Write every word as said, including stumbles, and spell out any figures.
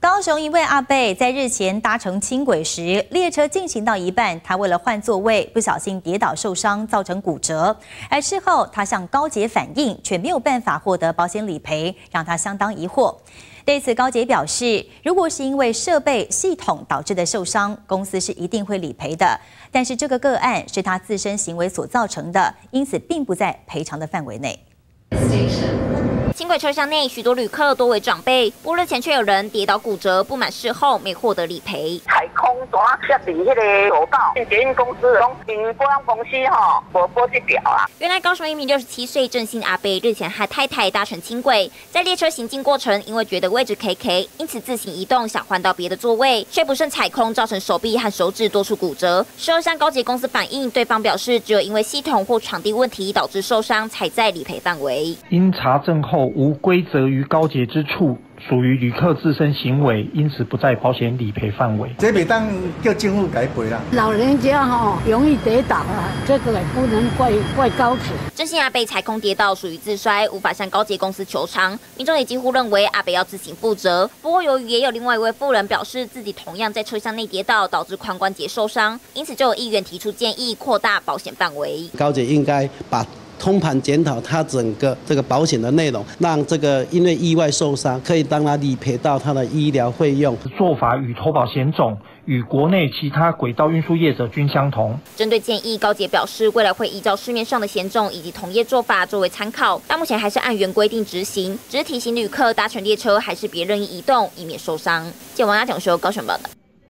高雄一位阿伯在日前搭乘轻轨时，列车进行到一半，他为了换座位，不小心跌倒受伤，造成骨折。而事后他向高捷反映，却没有办法获得保险理赔，让他相当疑惑。对此，高捷表示，如果是因为设备系统导致的受伤，公司是一定会理赔的。但是这个个案是他自身行为所造成的，因此并不在赔偿的范围内。 轻轨车厢内许多旅客多为长辈，不日前却有人跌倒骨折，不满事后没获得理赔。 太空单设伫迄个走道，捷运公司讲，因保险公司吼无报这条啦。 原来高雄一名六十七岁郑姓阿伯日前和太太搭乘轻轨，在列车行进过程，因为觉得位置 K K， 因此自行移动，想换到别的座位，却不慎踩空，造成手臂和手指多处骨折。事后向高捷公司反映，对方表示只有因为系统或场地问题导致受伤，才在理赔范围。 因查证后无归责于高捷之处，属于旅客自身行为，因此不在保险理赔范围。 这袂当叫政府给赔啦。 老人家哈、哦、容易跌倒啊，这个也不能怪怪高铁。 郑姓阿伯踩空跌倒属于自摔，无法向高捷公司求偿。民众也几乎认为阿伯要自行负责。不过由于也有另外一位妇人表示自己同样在车厢内跌倒，导致髋关节受伤，因此就有议员提出建议扩大保险范围。 高捷应该把 通盘检讨它整个这个保险的内容，让这个因为意外受伤可以让他理赔到他的医疗费用。 做法与投保险种与国内其他轨道运输业者均相同。 针对建议，高捷表示未来会依照市面上的险种以及同业做法作为参考，但目前还是按原规定执行，只是提醒旅客搭乘列车还是别任意移动，以免受伤。记者王家炯说高雄报道。